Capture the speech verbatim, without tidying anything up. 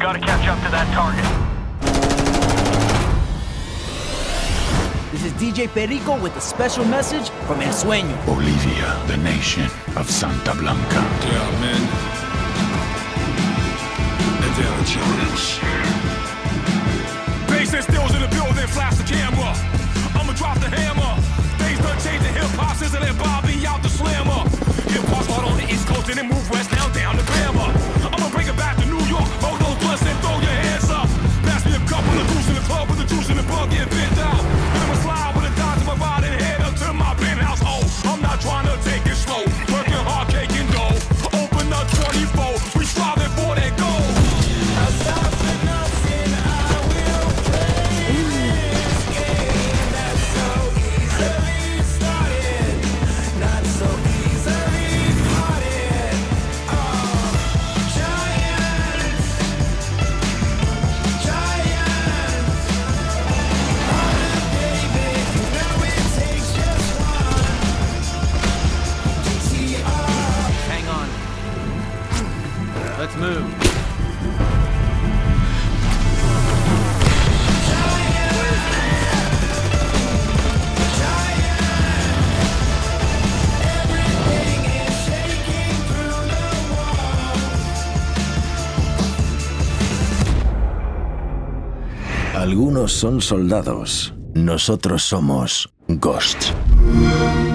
gotta catch up to that target. This is D J Perico with a special message from El Sueño. Bolivia, the nation of Santa Blanca. Yeah, man. And they're a challenge. Bass and stills in the building, flash the camera. I'ma drop the hammer. Things done changed, the hip-hop since and Bobby out the slammer. Hip-hop's hard on the East Coast and then move west, now down to Bama. I'ma bring it back to New York, hold those blunts and throw your hands up. Pass me a couple of goose in the club with the juice in the bug getting bent out. And I'ma slide with a dime to my ride and head up to my penthouse. Oh, I'm not trying to take it slow, working hard, cake and dough. Open up twenty-four, we striving for that goal. I'll stop for nothing, I will play this game that's so easily started, not so easily parted. Oh, giants, giants. Oh, baby, you know it takes just one to tee up. Hang on. Let's move. Algunos son soldados, nosotros somos Ghosts.